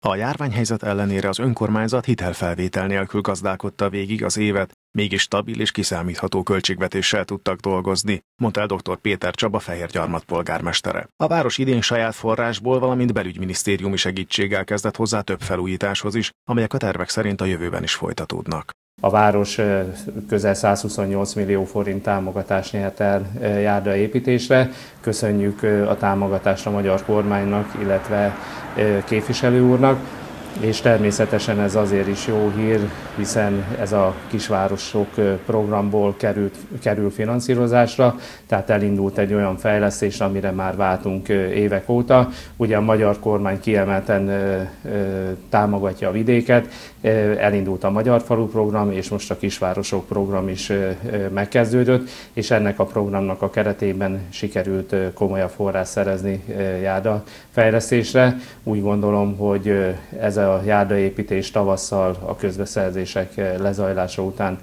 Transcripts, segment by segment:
A járványhelyzet ellenére az önkormányzat hitelfelvétel nélkül gazdálkodta végig az évet, mégis stabil és kiszámítható költségvetéssel tudtak dolgozni, mondta el dr. Péter Csaba Fehérgyarmat polgármestere. A város idén saját forrásból, valamint belügyminisztériumi segítséggel kezdett hozzá több felújításhoz is, amelyek a tervek szerint a jövőben is folytatódnak. A város közel 128 millió forint támogatást nyert el járdaépítésre. Köszönjük a támogatást a magyar kormánynak, illetve képviselő úrnak. És természetesen ez azért is jó hír, hiszen ez a kisvárosok programból kerül finanszírozásra, tehát elindult egy olyan fejlesztés, amire már váltunk évek óta. Ugye a magyar kormány kiemelten támogatja a vidéket, elindult a Magyar Falu program, és most a kisvárosok program is megkezdődött, és ennek a programnak a keretében sikerült komolyabb forrás szerezni járdafejlesztésre. Úgy gondolom, hogy ez a járdaépítés tavasszal a közbeszerzések lezajlása után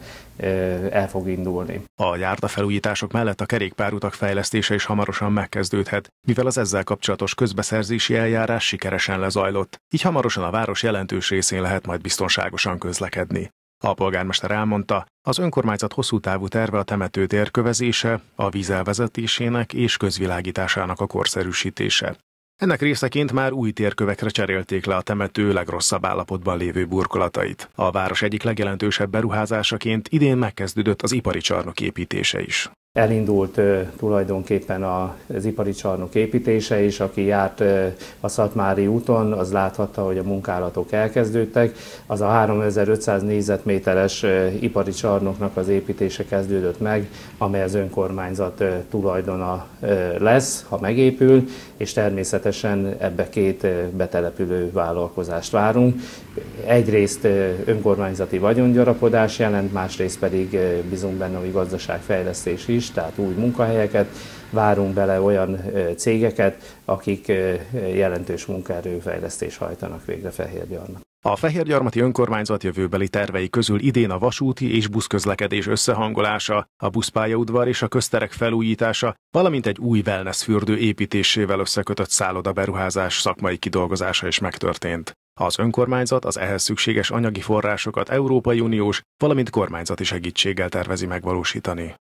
el fog indulni. A járdafelújítások mellett a kerékpárutak fejlesztése is hamarosan megkezdődhet, mivel az ezzel kapcsolatos közbeszerzési eljárás sikeresen lezajlott, így hamarosan a város jelentős részén lehet majd biztonságosan közlekedni. A polgármester elmondta, az önkormányzat hosszú távú terve a temetőtér kövezése, a víz elvezetésének és közvilágításának a korszerűsítése. Ennek részeként már új térkövekre cserélték le a temető legrosszabb állapotban lévő burkolatait. A város egyik legjelentősebb beruházásaként idén megkezdődött az ipari csarnok építése is. Elindult tulajdonképpen az ipari csarnok építése is, aki járt a Szatmári úton, az láthatta, hogy a munkálatok elkezdődtek. Az a 3500 négyzetméteres ipari csarnoknak az építése kezdődött meg, amely az önkormányzat tulajdona lesz, ha megépül, és természetesen ebbe két betelepülő vállalkozást várunk. Egyrészt önkormányzati vagyongyarapodás jelent, másrészt pedig bízunk benne, hogy gazdaságfejlesztés is, tehát új munkahelyeket, várunk bele olyan cégeket, akik jelentős munkaerőfejlesztést hajtanak végre Fehérgyarmat. A Fehérgyarmati önkormányzat jövőbeli tervei közül idén a vasúti és buszközlekedés összehangolása, a buszpályaudvar és a közterek felújítása, valamint egy új wellness fürdő építésével összekötött szállodaberuházás szakmai kidolgozása is megtörtént. Az önkormányzat az ehhez szükséges anyagi forrásokat Európai Uniós, valamint kormányzati segítséggel tervezi megvalósítani.